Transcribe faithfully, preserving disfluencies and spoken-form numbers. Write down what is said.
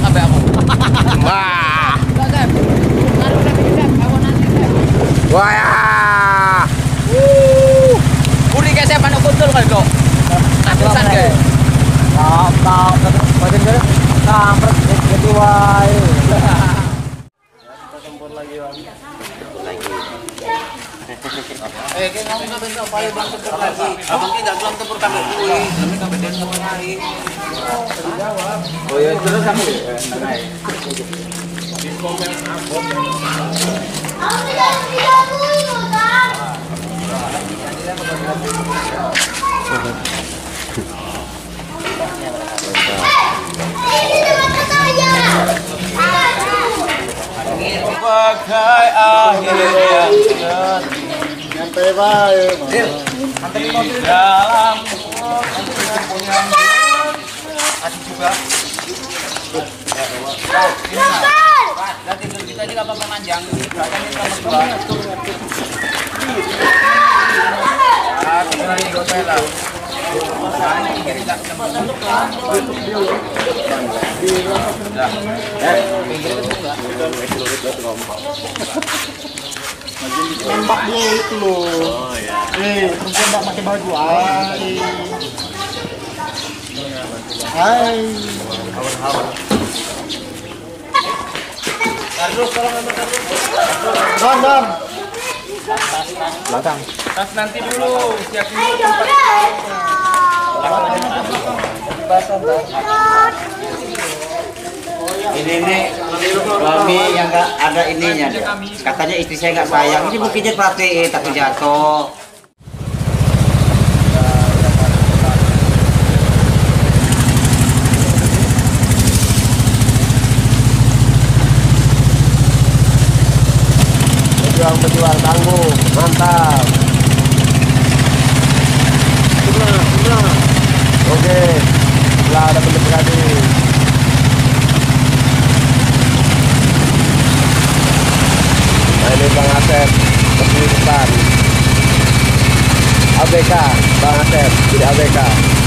sampai aku. Wah. Wah ya. Uh. Budi kayak saya panik betul kali kok. Atusan kayak. Kau kau badan gede. Kampret gitu wae. Tempur lagi bang. Lagi. Eh, kayak ngomong nggak bentuk paling bang tempur lagi. Abang kita belum tempur kami kuih, kami kami dan semua lain. Oh ya terus kamu ya. Bagai akhir yang Nyampe bae. anterin mobil dalam punya asik juga. Pak, dan tidur kita juga apa memanjang. Bahkan ini sama dua. Ah, tinggal di hotel lah. Sekarang kiri tak Nembak dia itu loh. Oh ya. Eh, perempuan enggak pakai baju. Hai. Hai. Terus tolong ambil terus. Don, Don. Belakang. Tas nanti dulu, siap dulu. Ini nih suami yang nggak ada ininya dia. Katanya istri saya nggak sayang. Ini buktinya perhatiin tapi jatuh. Berjuang berjuang tangguh, mantap. Sudah, sudah. Oke, setelah ada bentuk tadi. Nah ini Bang Asep, lebih depan. A B K, Bang Asep, jadi A B K.